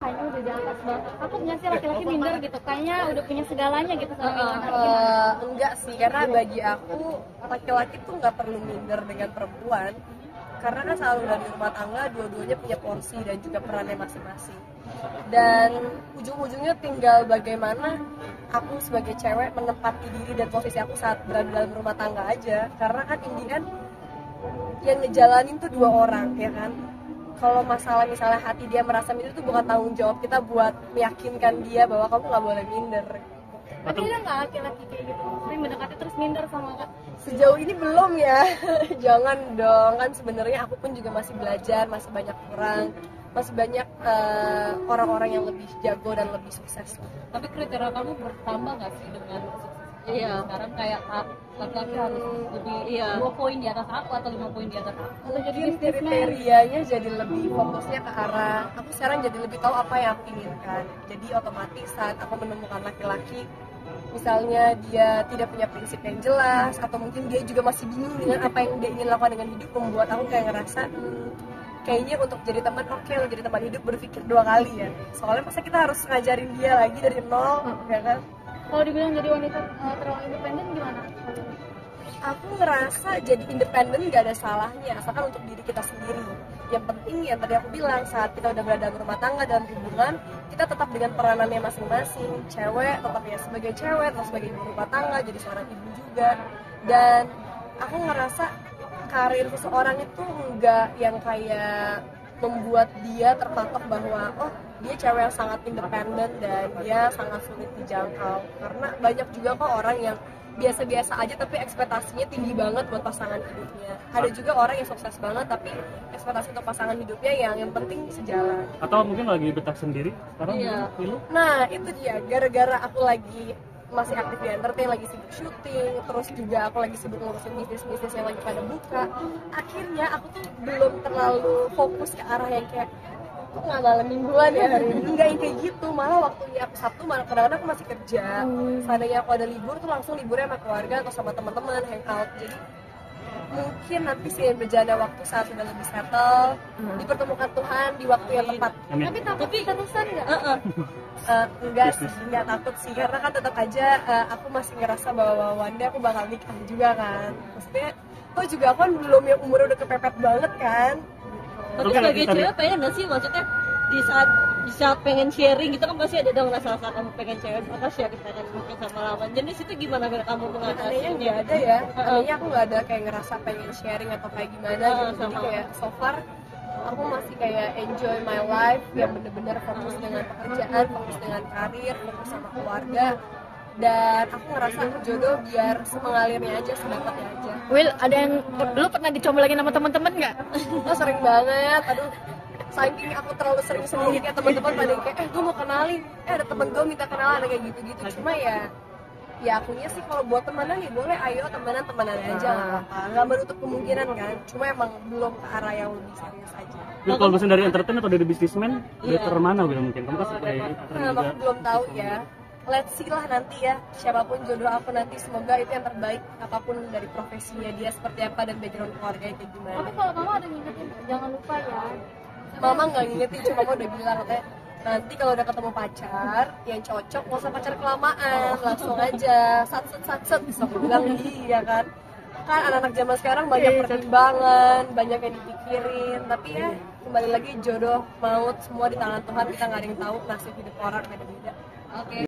kayaknya udah di atas banget. Takut nggak sih laki-laki minder gitu? Kayaknya udah punya segalanya gitu sama wanita. Enggak sih, karena bagi aku laki-laki tuh nggak perlu minder dengan perempuan, karena kan selalu dari rumah tangga dua-duanya punya porsi dan juga perannya masing-masing. Dan ujung-ujungnya tinggal bagaimana aku sebagai cewek menempati diri dan posisi aku saat berada dalam rumah tangga aja. Karena kan Indian yang ngejalanin tuh dua orang, ya kan. Kalau masalah misalnya hati dia merasa minder itu bukan tanggung jawab kita buat meyakinkan dia bahwa kamu nggak boleh minder. Tapi ada nggak laki-laki kayak gitu? Sering mendekati terus minder sama kak? Sejauh ini belum ya. Jangan dong, kan sebenarnya aku pun juga masih belajar, masih banyak kurang, masih banyak orang-orang yang lebih jago dan lebih sukses. Tapi kriteria kamu bertambah nggak sih dengan Iya. sekarang kayak laki-laki harus lebih 2 poin di atas aku atau 5 poin di atas aku? Atau jadi Mungkin bisnismen? kriterianya jadi lebih fokusnya ke arah aku sekarang jadi lebih tahu apa yang aku inginkan. Jadi otomatis saat aku menemukan laki-laki misalnya dia tidak punya prinsip yang jelas atau mungkin dia juga masih bingung dengan apa yang dia ingin lakukan dengan hidup, membuat aku kayak ngerasa kayaknya untuk jadi teman untuk jadi teman hidup berpikir 2 kali ya. Soalnya masa kita harus ngajarin dia lagi dari nol, ya kan? Kalau dibilang jadi wanita terlalu independen gimana? Aku ngerasa jadi independen gak ada salahnya asalkan untuk diri kita sendiri. Yang penting yang tadi aku bilang, saat kita udah berada dalam rumah tangga, dalam hubungan, kita tetap dengan peranannya masing-masing. Cewek tetap ya sebagai cewek atau sebagai ibu rumah tangga, jadi seorang ibu juga. Dan aku ngerasa karir seseorang itu enggak yang kayak membuat dia terpatok bahwa oh dia cewek yang sangat independen dan dia sangat sulit dijangkau. Karena banyak juga kok orang yang biasa-biasa aja tapi ekspektasinya tinggi banget buat pasangan hidupnya. Ada juga orang yang sukses banget tapi ekspektasi untuk pasangan hidupnya yang penting sejalan. Atau mungkin lagi betah sendiri sekarang? Iya. Pilu? Nah itu dia, gara-gara aku lagi masih aktif di entertain, lagi sibuk syuting, terus juga aku lagi sibuk ngurusin bisnis-bisnis yang lagi pada buka. Akhirnya aku tuh belum terlalu fokus ke arah yang kayak kok nggak malam mingguan ya hari ini, enggak yang kayak gitu. Malah waktunya aku Sabtu, malah kadang-kadang aku masih kerja. Seandainya aku ada libur tuh langsung liburnya sama keluarga atau sama teman-teman, hangout. Jadi mungkin nanti sih berjalan waktu saat sudah lebih settle, dipertemukan Tuhan di waktu yang tepat. Amin. Tapi takut terusan nggak? Enggak sih, enggak takut sih, karena kan tetap aja aku masih ngerasa bahwa one day aku bakal nikah juga kan. Maksudnya, toh juga aku kan belum yang umurnya udah kepepet banget kan. Tapi Oke, sebagai kita cewek pengen nggak sih, maksudnya di saat pengen sharing gitu kan pasti ada dong rasa kamu pengen cewek apa sharing pengen mungkin sama lawan jenis itu gimana cara kamu Anehnya mengatasinya? nggak ada ya, anehnya aku nggak ada kayak ngerasa pengen sharing atau kayak gimana gitu. Jadi sama. kayak so far aku masih kayak enjoy my life yang bener-bener fokus dengan pekerjaan, fokus dengan karir, fokus sama keluarga. Dan aku ngerasa jodoh biar mengalirnya aja, sedapatnya aja. Will, ada yang lu pernah dicomblangin sama teman-teman nggak? Oh sering banget, aduh saking aku terlalu sering sendiri kayak teman-teman pada kayak gue mau kenalin, ada temen gue minta kenalan kayak gitu-gitu. Cuma ya akunya sih kalau buat temenan ya boleh, ayo temenan aja nggak apa-apa, nggak menutup kemungkinan kan. Cuma emang belum ke arah yang lebih serius aja. Wil, kalau misalnya dari entertain atau dari bisnismen, better mana Wil mungkin? Kamu kan sebagai Nah, entertain juga. aku belum tahu ya. Let's see lah nanti ya, siapapun jodoh aku nanti, semoga itu yang terbaik apapun dari profesinya dia seperti apa dan background keluarganya kayak gimana. Tapi kalau mama ada ngingetin, jangan lupa ya. Mama nggak ngingetin, cuma mama udah bilang katanya nanti kalau udah ketemu pacar yang cocok nggak usah pacar kelamaan, langsung aja sat bisa aku bilang iya kan. Kan anak-anak zaman sekarang banyak pertimbangan, banyak yang dipikirin, tapi ya kembali lagi jodoh maut semua di tangan Tuhan, kita nggak ada yang tahu nasib hidup orang beda-beda. Oke.